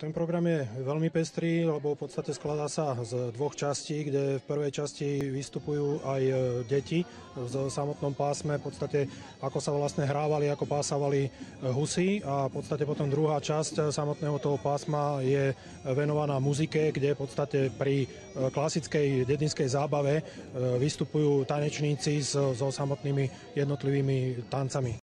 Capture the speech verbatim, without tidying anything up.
Ten program je veľmi pestrý, lebo v podstate skladá sa z dvoch častí, kde v prvej časti vystupujú aj deti v samotnom pásme, v podstate ako sa vlastne hrávali, ako pásavali husy, a v podstate potom druhá časť samotného toho pásma je venovaná muzike, kde v podstate pri klasickej dedinskej zábave vystupujú tanečníci so, so samotnými jednotlivými tancami.